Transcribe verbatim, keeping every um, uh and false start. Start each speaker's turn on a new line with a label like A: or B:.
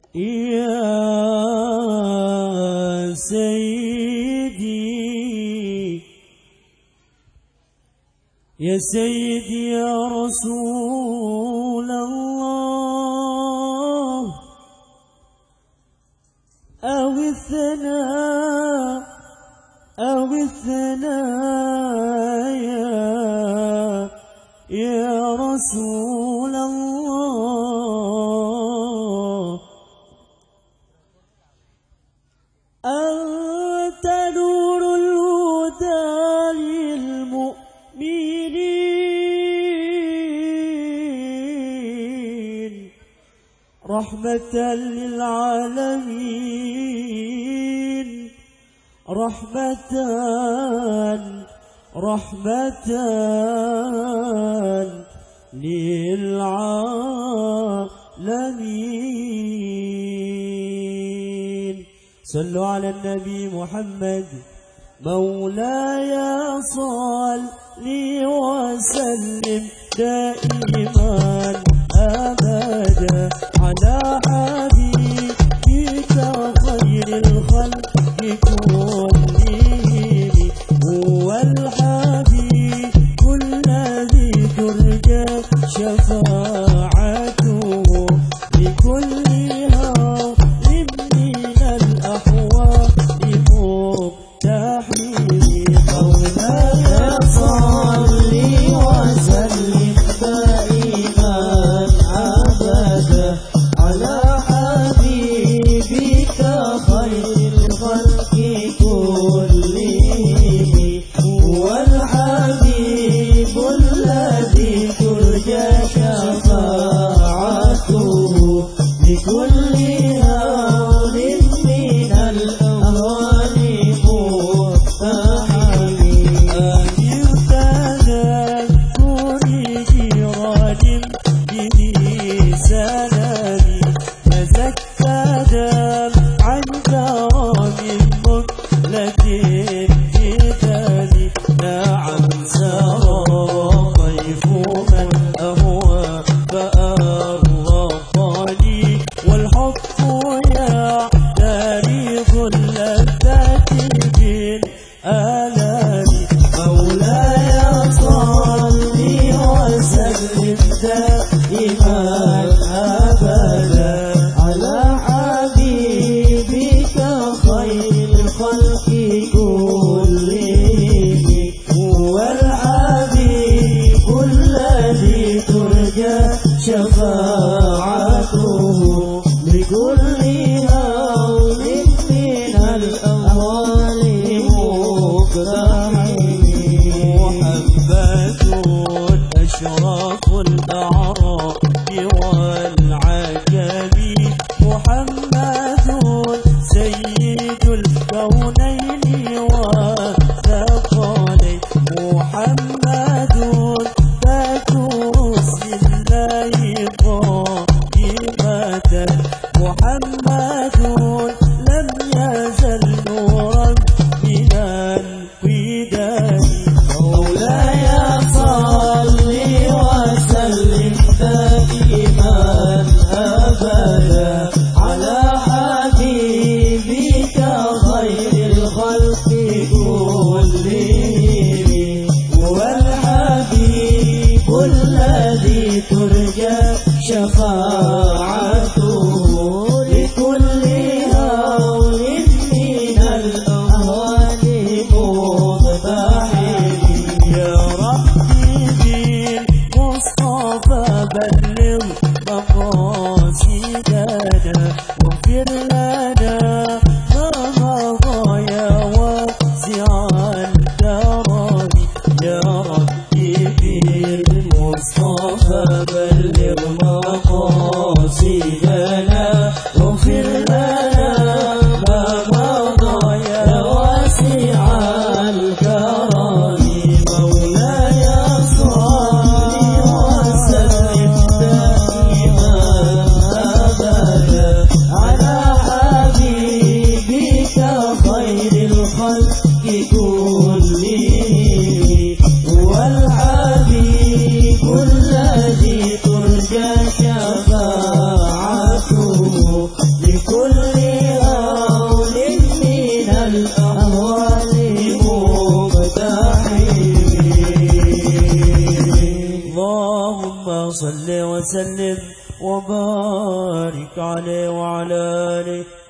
A: يا سيدي يا سيدي يا رسول الله، أو الثناء أو الثناء يا, يا رسول الله، أنت نور الهدى للمؤمنين، رحمة للعالمين، رحمة رحمة للعالمين. صلوا على النبي محمد. مولاي صل وسلم دائما أبدا على حبيبك خير الخلق كلهم، هو الحبيب الذي ترجى شفاعته لكل هول من الأحوال مبتحم. مولاي صل وسلم دائما أبدا على حبيبك خير الخلق كلهم، هو الحبيب الذي ترجى شفاعته لكل هول من الأهوال مقتحم. آمن تذكر جيران به سلامي، تزكى دم عن كرام مهلة الجدال، نعم سرى طيف من أهوى فأرضاني، والحق يعترض اللذات بالآلام. مولاي صل وسلم دائما أبدا على حبيبك خير الخلق كلهم، هو الحبيب الذي ترجى شفاعته لكل هول من الأهوال مقتحم. محمد أشرف الأعراب والعجم، محمد سيد الكونين والثقلين، محمد ذات رسل الله قائمة، محمد لم يزل نورا من الوداد. مولاي صل وسلم دائما أبدا على حبيبك خير الخلق كلهم، هو الحبيب الذي ترجى شفاعته لكل هول من الأهوال مقتحم. يا ربي بالمصطفى بلغ مقاصدنا، واغفر لنا ما مضى يا واسع الكرم. يا ربي بالمصطفى بلغ مقاصدنا، واغفر لنا ما مضى يا واسع الكرم. مولاي صل وسلم دائما أبدا على حبيبك خير الخلق كلهم، هو الحبيب الذي ترجى شفاعته الأهوال مقتحم.
B: اللهم صل وسلم وبارك عليه وعلى آله